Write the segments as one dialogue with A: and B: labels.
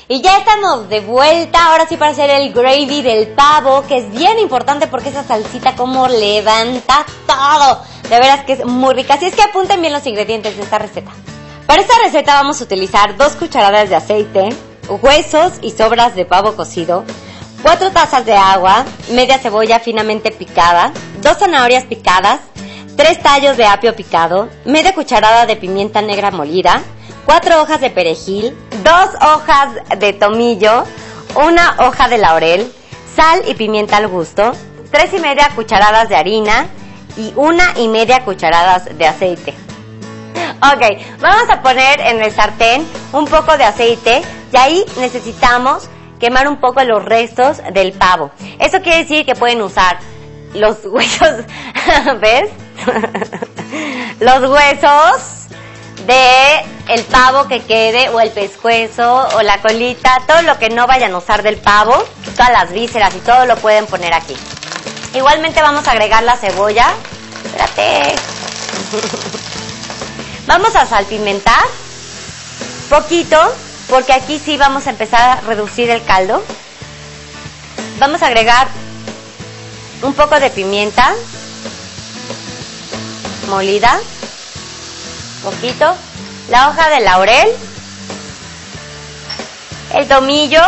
A: Y ya estamos de vuelta, ahora sí para hacer el gravy del pavo, que es bien importante porque esa salsita como levanta todo. De veras que es muy rica, así es que apunten bien los ingredientes de esta receta. Para esta receta vamos a utilizar 2 cucharadas de aceite, huesos y sobras de pavo cocido, 4 tazas de agua, media cebolla finamente picada, 2 zanahorias picadas, 3 tallos de apio picado, media cucharada de pimienta negra molida, 4 hojas de perejil, 2 hojas de tomillo, 1 hoja de laurel, sal y pimienta al gusto, 3 y media cucharadas de harina y 1 y media cucharadas de aceite. Ok, vamos a poner en el sartén un poco de aceite y ahí necesitamos quemar un poco los restos del pavo. Eso quiere decir que pueden usar los huesos, ¿ves? Los huesos de el pavo que quede, o el pescuezo, o la colita, todo lo que no vayan a usar del pavo, todas las vísceras y todo lo pueden poner aquí. Igualmente vamos a agregar la cebolla. Espérate. Vamos a salpimentar poquito, porque aquí sí vamos a empezar a reducir el caldo. Vamos a agregar un poco de pimienta molida, poquito, la hoja de laurel, el tomillo,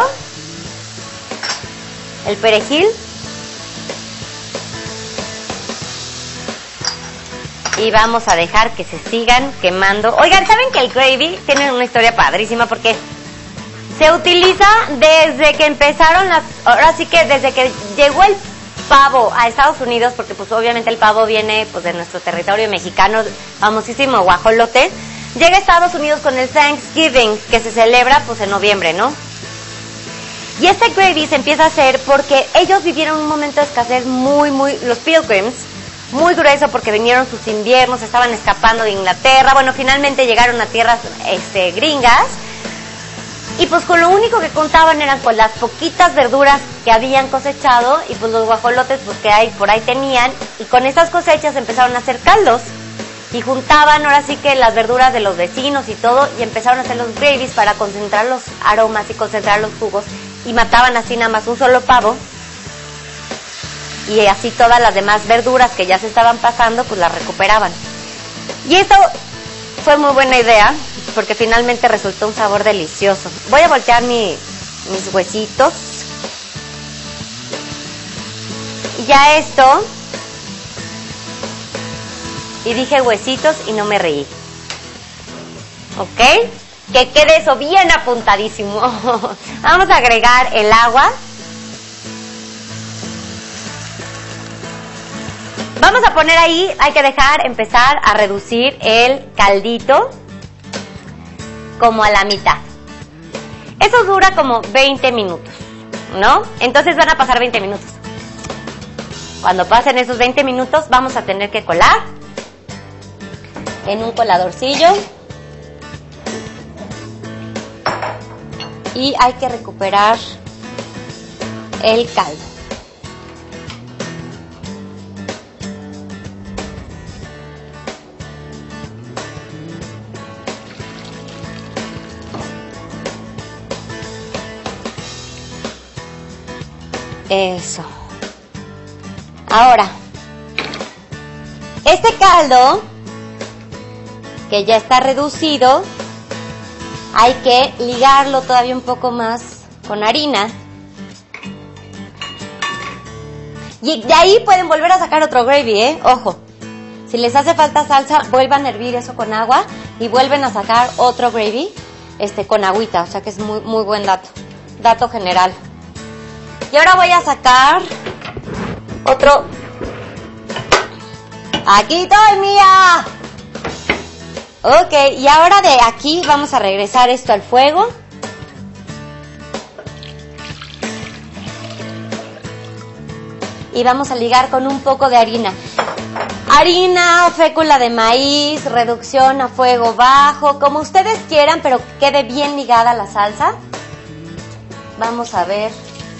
A: el perejil y vamos a dejar que se sigan quemando. Oigan, ¿saben que el gravy tiene una historia padrísima? Porque se utiliza desde que empezaron ahora sí que desde que llegó el pavo a Estados Unidos, porque pues obviamente el pavo viene pues de nuestro territorio mexicano, famosísimo guajolote, llega a Estados Unidos con el Thanksgiving, que se celebra pues en noviembre, ¿no? Y este gravy se empieza a hacer porque ellos vivieron un momento de escasez los Pilgrims, muy grueso porque vinieron sus inviernos, estaban escapando de Inglaterra, bueno, finalmente llegaron a tierras gringas. Y pues con lo único que contaban eran con las poquitas verduras que habían cosechado y pues los guajolotes pues que por ahí tenían, y con estas cosechas empezaron a hacer caldos y juntaban ahora sí que las verduras de los vecinos y todo, y empezaron a hacer los gravies para concentrar los aromas y concentrar los jugos, y mataban así nada más un solo pavo, y así todas las demás verduras que ya se estaban pasando pues las recuperaban. Y esto fue muy buena idea porque finalmente resultó un sabor delicioso. Voy a voltear mis huesitos. Y ya esto. Y dije huesitos y no me reí. ¿Ok? Que quede eso bien apuntadísimo. Vamos a agregar el agua. Vamos a poner ahí, hay que empezar a reducir el caldito como a la mitad. Eso dura como 20 minutos, ¿no? Entonces van a pasar 20 minutos. Cuando pasen esos 20 minutos vamos a tener que colar en un coladorcillo. Y hay que recuperar el caldo. Eso. Ahora, este caldo que ya está reducido, hay que ligarlo todavía un poco más con harina. Y de ahí pueden volver a sacar otro gravy, Ojo. Si les hace falta salsa, vuelvan a hervir eso con agua y vuelven a sacar otro gravy con agüita. O sea que es muy, muy buen dato general. Y ahora voy a sacar otro. ¡Aquí estoy, mía! Ok, y ahora de aquí vamos a regresar esto al fuego. Y vamos a ligar con un poco de harina. Harina o fécula de maíz, reducción a fuego bajo, como ustedes quieran, pero quede bien ligada la salsa. Vamos a ver.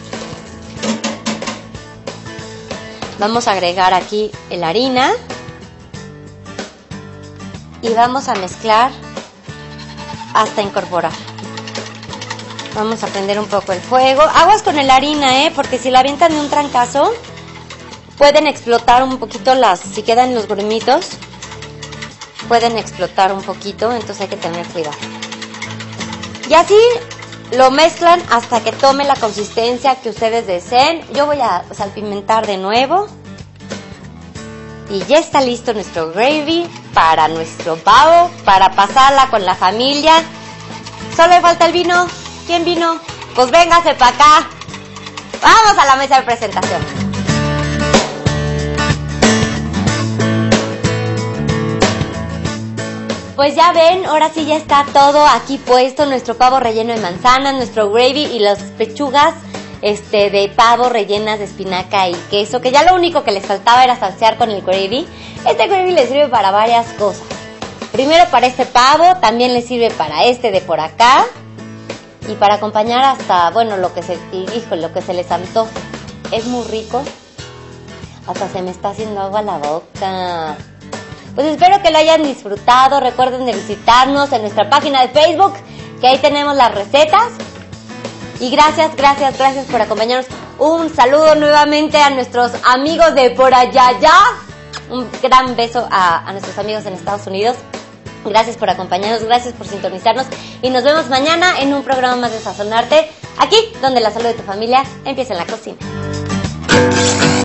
A: Vamos a agregar aquí la harina y vamos a mezclar hasta incorporar. Vamos a prender un poco el fuego. Aguas con la harina, porque si la avientan de un trancazo, pueden explotar un poquito si quedan los grumitos, pueden explotar un poquito, entonces hay que tener cuidado. Y así lo mezclan hasta que tome la consistencia que ustedes deseen. Yo voy a salpimentar de nuevo. Y ya está listo nuestro gravy para nuestro pavo, para pasarla con la familia. Solo le falta el vino. ¿Quién vino? Pues véngase para acá. Vamos a la mesa de presentación. Pues ya ven, ahora sí ya está todo aquí puesto, nuestro pavo relleno de manzanas, nuestro gravy y las pechugas de pavo rellenas de espinaca y queso, que ya lo único que les faltaba era salsear con el gravy. Este gravy le sirve para varias cosas. Primero para este pavo, también le sirve para de por acá y para acompañar hasta, bueno, lo que se les antoje. Es muy rico. Hasta se me está haciendo agua la boca. Pues espero que lo hayan disfrutado. Recuerden de visitarnos en nuestra página de Facebook, que ahí tenemos las recetas. Y gracias por acompañarnos. Un saludo nuevamente a nuestros amigos de por allá. Un gran beso a nuestros amigos en Estados Unidos. Gracias por acompañarnos, gracias por sintonizarnos. Y nos vemos mañana en un programa más de Sazonarte, aquí donde la salud de tu familia empieza en la cocina.